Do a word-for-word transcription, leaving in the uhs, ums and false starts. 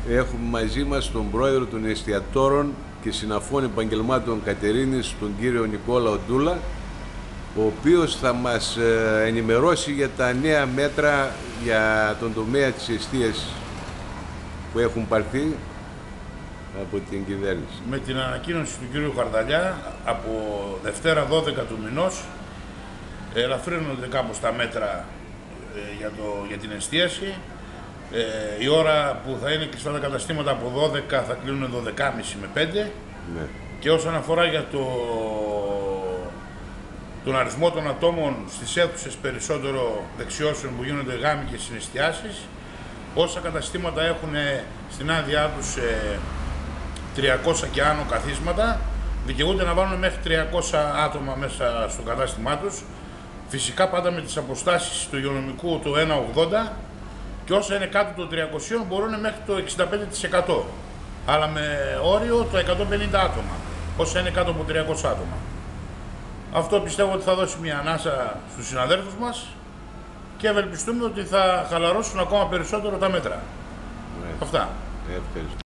έχουμε μαζί μας τον πρόεδρο των εστιατόρων και συναφών επαγγελμάτων Κατερίνης, τον κύριο Νικόλα Οντούλα, ο οποίος θα μας ενημερώσει για τα νέα μέτρα για τον τομέα της εστίασης που έχουν πάρθει από την κυβέρνηση. Με την ανακοίνωση του κύριου Χαρδαλιά, από Δευτέρα δώδεκα του μηνός ελαφρύνονται κάπως τα μέτρα ε, για, το, για την εστίαση. Ε, η ώρα που θα είναι κλειστά τα καταστήματα από δώδεκα θα κλείνουν δώδεκα και μισή με πέντε. Ναι. Και όσον αφορά για το, τον αριθμό των ατόμων στις αίθουσες περισσότερο δεξιώσεων που γίνονται γάμοι και συνεστιάσεις, όσα καταστήματα έχουν στην άδειά τους ε, τριακόσια και άνω καθίσματα, δικαιούνται να βάλουν μέχρι τριακόσια άτομα μέσα στο κατάστημά τους. Φυσικά πάντα με τις αποστάσεις του υγειονομικού του ένα ογδόντα, και όσα είναι κάτω των τριακοσίων μπορούν μέχρι το εξήντα πέντε τοις εκατό. Αλλά με όριο το εκατόν πενήντα άτομα, όσα είναι κάτω από τριακόσια άτομα. Αυτό πιστεύω ότι θα δώσει μια ανάσα στους συναδέλφους μας και ευελπιστούμε ότι θα χαλαρώσουν ακόμα περισσότερο τα μέτρα. Ναι. Αυτά. Ευχαριστώ.